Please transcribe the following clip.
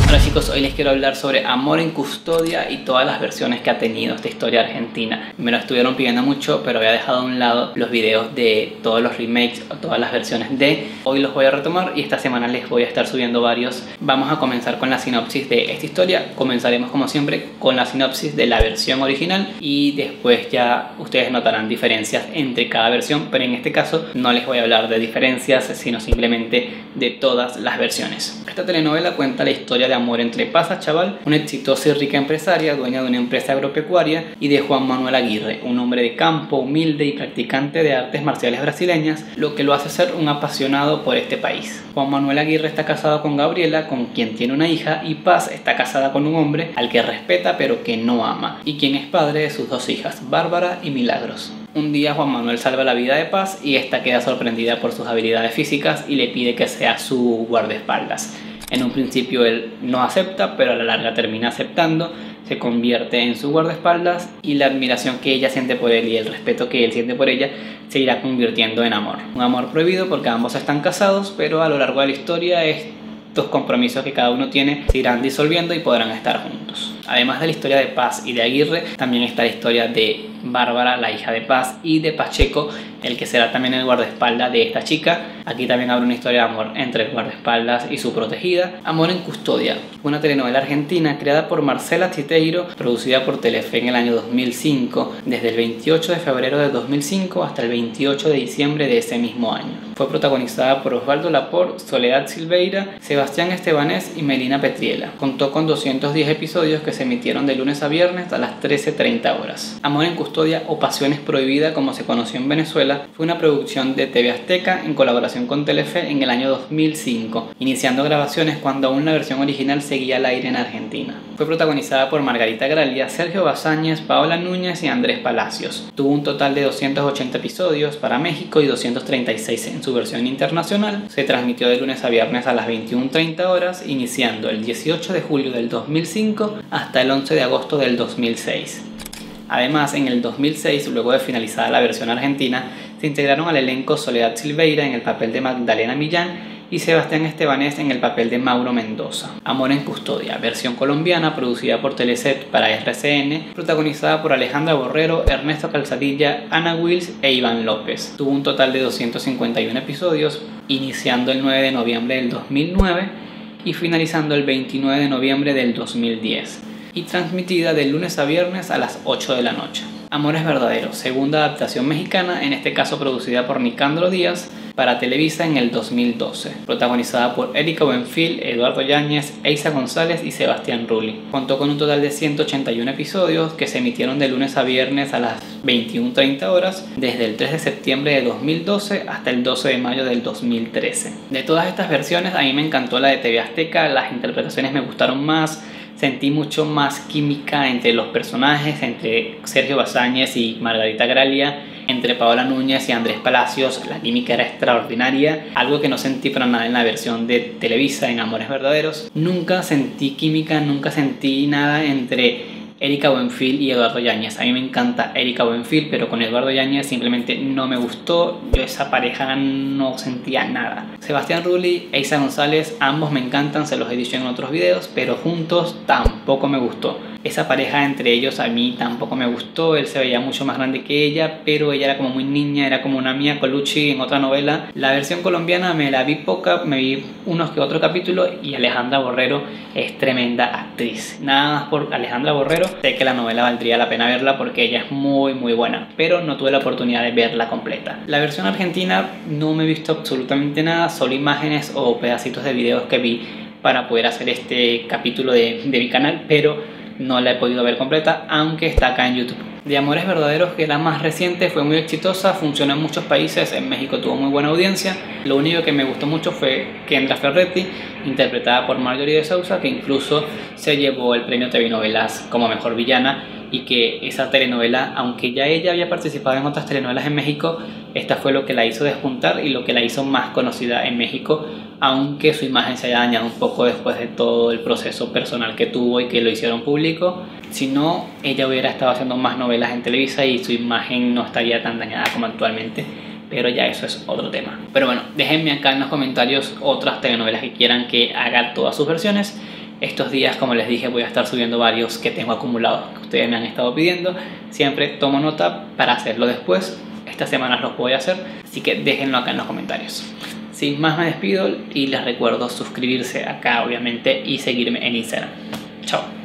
Hola chicos, hoy les quiero hablar sobre Amor en Custodia y todas las versiones que ha tenido esta historia argentina. Me lo estuvieron pidiendo mucho, pero había dejado a un lado los videos de todos los remakes o todas las versiones de. Hoy los voy a retomar y esta semana les voy a estar subiendo varios. Vamos a comenzar con la sinopsis de esta historia. Comenzaremos como siempre con la sinopsis de la versión original y después ya ustedes notarán diferencias entre cada versión, pero en este caso no les voy a hablar de diferencias, sino simplemente de todas las versiones. Esta telenovela cuenta la historia de amor entre Paz Achával, una exitosa y rica empresaria, dueña de una empresa agropecuaria, y de Juan Manuel Aguirre, un hombre de campo, humilde y practicante de artes marciales brasileñas, lo que lo hace ser un apasionado por este país. Juan Manuel Aguirre está casado con Gabriela, con quien tiene una hija, y Paz está casada con un hombre al que respeta pero que no ama, y quien es padre de sus dos hijas, Bárbara y Milagros. Un día Juan Manuel salva la vida de Paz y esta queda sorprendida por sus habilidades físicas y le pide que sea su guardaespaldas. En un principio él no acepta, pero a la larga termina aceptando, se convierte en su guardaespaldas y la admiración que ella siente por él y el respeto que él siente por ella se irá convirtiendo en amor. Un amor prohibido porque ambos están casados, pero a lo largo de la historia estos compromisos que cada uno tiene se irán disolviendo y podrán estar juntos. Además de la historia de Paz y de Aguirre, también está la historia de Bárbara, la hija de Paz, y de Pacheco, el que será también el guardaespaldas de esta chica. Aquí también habrá una historia de amor entre el guardaespaldas y su protegida. Amor en Custodia, una telenovela argentina creada por Marcela Titeiro, producida por Telefe en el año 2005, desde el 28 de febrero de 2005 hasta el 28 de diciembre de ese mismo año. Fue protagonizada por Osvaldo Laport, Soledad Silveira, Sebastián Estebanés y Melina Petriela. Contó con 210 episodios que se emitieron de lunes a viernes a las 13:30 horas. Amor en Custodia o Pasiones Prohibidas, como se conoció en Venezuela, fue una producción de TV Azteca en colaboración con Telefe en el año 2005, iniciando grabaciones cuando aún la versión original seguía al aire en Argentina. Fue protagonizada por Margarita Gralia, Sergio Bazáñez, Paola Núñez y Andrés Palacios. Tuvo un total de 280 episodios para México y 236 en su versión internacional. Se transmitió de lunes a viernes a las 21:30 horas, iniciando el 18 de julio del 2005 hasta el 11 de agosto del 2006. Además, en el 2006, luego de finalizada la versión argentina, se integraron al elenco Soledad Silveira en el papel de Magdalena Millán y Sebastián Estebanés en el papel de Mauro Mendoza. Amor en Custodia, versión colombiana, producida por Teleset para RCN, protagonizada por Alejandra Borrero, Ernesto Calzadilla, Ana Wills e Iván López. Tuvo un total de 251 episodios, iniciando el 9 de noviembre del 2009 y finalizando el 29 de noviembre del 2010. Y transmitida de lunes a viernes a las 8 de la noche. Amores Verdaderos, segunda adaptación mexicana, en este caso producida por Nicandro Díaz para Televisa en el 2012, protagonizada por Erika Buenfil, Eduardo Yáñez, Eiza González y Sebastián Rulli. Contó con un total de 181 episodios que se emitieron de lunes a viernes a las 21:30 horas desde el 3 de septiembre de 2012 hasta el 12 de mayo del 2013. De todas estas versiones a mí me encantó la de TV Azteca, las interpretaciones me gustaron más. Sentí mucho más química entre los personajes, entre Sergio Bazáñez y Margarita Gralia, entre Paola Núñez y Andrés Palacios. La química era extraordinaria, algo que no sentí para nada en la versión de Televisa en Amores Verdaderos. Nunca sentí química, nunca sentí nada entre Erika Buenfil y Eduardo Yáñez. A mí me encanta Erika Buenfil, pero con Eduardo Yáñez simplemente no me gustó. Yo esa pareja no sentía nada. Sebastián Rulli, Eiza González, ambos me encantan, se los he dicho en otros videos, pero juntos tampoco me gustó. Esa pareja entre ellos a mí tampoco me gustó. Él se veía mucho más grande que ella, pero ella era como muy niña, era como una Mia Colucci en otra novela. La versión colombiana me la vi poca, me vi unos que otros capítulos y Alejandra Borrero es tremenda actriz. Nada más por Alejandra Borrero, sé que la novela valdría la pena verla porque ella es muy buena, pero no tuve la oportunidad de verla completa. La versión argentina no me he visto absolutamente nada, solo imágenes o pedacitos de videos que vi para poder hacer este capítulo de mi canal, pero no la he podido ver completa, aunque está acá en YouTube. De Amores Verdaderos, que la más reciente, fue muy exitosa, funcionó en muchos países, en México tuvo muy buena audiencia. Lo único que me gustó mucho fue Kendra Ferretti, interpretada por Marjorie de Sousa, que incluso se llevó el premio TV Novelas como mejor villana, y que esa telenovela, aunque ya ella había participado en otras telenovelas en México, esta fue lo que la hizo despuntar y lo que la hizo más conocida en México, aunque su imagen se haya dañado un poco después de todo el proceso personal que tuvo y que lo hicieron público. Si no, ella hubiera estado haciendo más novelas en Televisa y su imagen no estaría tan dañada como actualmente, pero ya eso es otro tema. Pero bueno, déjenme acá en los comentarios otras telenovelas que quieran que haga todas sus versiones. Estos días, como les dije, voy a estar subiendo varios que tengo acumulados que ustedes me han estado pidiendo. Siempre tomo nota para hacerlo después. Estas semanas los voy a hacer, así que déjenlo acá en los comentarios. Sin más me despido y les recuerdo suscribirse acá obviamente y seguirme en Instagram. Chao.